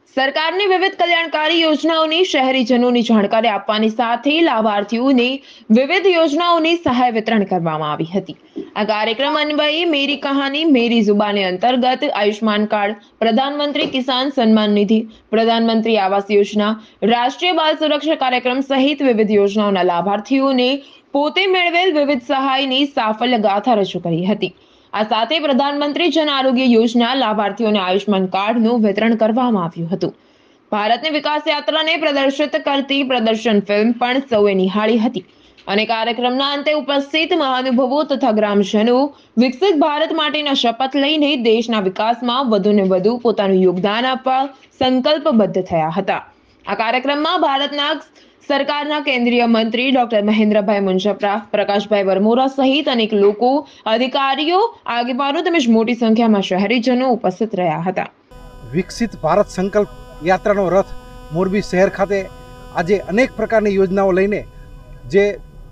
સરકારની વિવિધ કલ્યાણકારી યોજનાઓની શહેરીજનોની જાણકારી આપવાની સાથે લાભાર્થીઓને વિવિધ યોજનાઓની સહાય વિતરણ કરવામાં આવી હતી। આ કાર્યક્રમ અન્વયે મેરી કહાની મેરી જુબાની અંતર્ગત આયુષ્માન કાર્ડ, પ્રધાનમંત્રી કિસાન સન્માન નિધિ, પ્રધાનમંત્રી આવાસ યોજના, રાષ્ટ્રીય બાલ સુરક્ષા કાર્યક્રમ સહિત વિવિધ યોજનાઓના લાભાર્થીઓને પોતે મેળવેલ વિવિધ સહાયની સાફલ્ય ગાથા રજૂ કરી હતી। આ સાથે પ્રધાનમંત્રી જન આરોગ્ય યોજના લાભાર્થીઓને આયુષ્માન કાર્ડનું વિતરણ કરવામાં આવ્યું હતું। ભારતની વિકાસ યાત્રાને પ્રદર્શિત કરતી પ્રદર્શન ફિલ્મ પણ સૌએ નિહાળી હતી અને કાર્યક્રમના અંતે ઉપસ્થિત મહાનુભાવો તથા ગ્રામજનો વિકસિત ભારત માટેના શપથ લઈને દેશના વિકાસમાં વધુને વધુ પોતાનું યોગદાન આપવા સંકલ્પબદ્ધ થયા હતા। આ કાર્યક્રમમાં ભારતના સરકારના કેન્દ્રીય મંત્રી ડોક્ટર મહેન્દ્રભાઈ મુંજપરા, પ્રકાશભાઈ વરમોરા સહિત અનેક લોકો, અધિકારીઓ, આગેવાનો તેમજ મોટી સંખ્યામાં શહેરીજનો ઉપસ્થિત રહ્યા હતા। વિકસિત ભારત સંકલ્પ યાત્રાનો રથ મોરબી શહેર ખાતે આજે અનેક પ્રકારની યોજનાઓ લઈને જે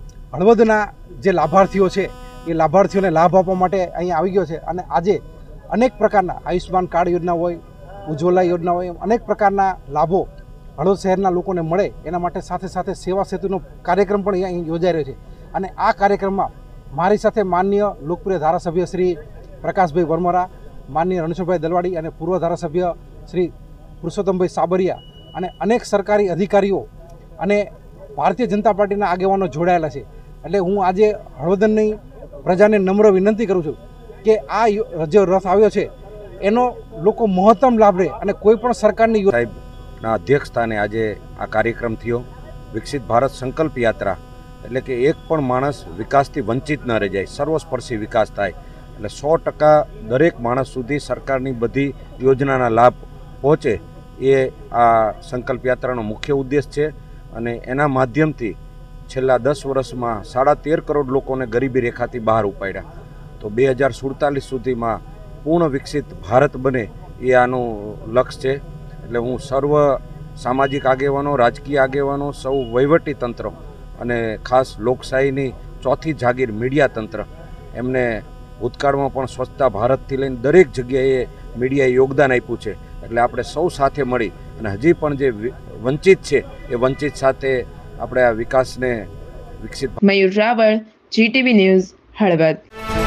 હળવદના જે લાભાર્થીઓ છે એ લાભાર્થીઓને લાભ આપવા માટે અહીંયા આવી ગયો છે અને આજે અનેક પ્રકારના આયુષ્માન કાર્ડ યોજના હોય, ઉજ્જવલા યોજના હોય, અનેક પ્રકારના લાભો હળવદ શહેરના લોકોને મળે એના માટે સાથે સાથે સેવા સેતુનો કાર્યક્રમ પણ અહીં યોજાઈ રહ્યો છે। અને આ કાર્યક્રમમાં મારી સાથે માનનીય લોકપ્રિય ધારાસભ્ય શ્રી પ્રકાશભાઈ વરમોરા, માનનીય રણછોડભાઈ દલવાડી અને પૂર્વ ધારાસભ્ય શ્રી પુરુષોત્તમભાઈ સાબરિયા અને અનેક સરકારી અધિકારીઓ અને ભારતીય જનતા પાર્ટીના આગેવાનો જોડાયેલા છે। એટલે હું આજે હળવદની પ્રજાને નમ્ર વિનંતી કરું છું કે આ જે રથ આવ્યો છે એનો લોકો મહત્તમ લાભ લે અને કોઈ પણ સરકારની સાહેબના અધ્યક્ષ સ્થાને આજે આ કાર્યક્રમ થયો। વિકસિત ભારત સંકલ્પ યાત્રા એટલે કે એક પણ માણસ વિકાસથી વંચિત ન રહી જાય, સર્વસ્પર્શી વિકાસ થાય। એટલે 100% દરેક માણસ સુધી સરકારની બધી યોજનાના લાભ પહોંચે એ આ સંકલ્પ યાત્રાનો મુખ્ય ઉદ્દેશ છે। અને એના માધ્યમથી છેલ્લા 10 વર્ષમાં 13.5 કરોડ લોકોને ગરીબી રેખાથી બહાર ઉપાડ્યા। તો 2047 સુધીમાં પૂર્ણ વિકસિત ભારત બને એ આનું લક્ષ્ય છે। એટલે હું સર્વ સામાજિક આગેવાનો, રાજકીય આગેવાનો, સૌ વહીવટી તંત્ર અને ખાસ લોકશાહીની ચોથી જાગીર મીડિયા તંત્ર એમને ભૂતકાળમાં પણ સ્વચ્છતા ભારતથી લઈને દરેક જગ્યાએ મીડિયાએ યોગદાન આપ્યું છે। એટલે આપણે સૌ સાથે મળી અને હજી પણ જે વંચિત છે એ વંચિત સાથે આપણે આ વિકાસને વિકસિત। Mayur Raval, GTV news, Halvad.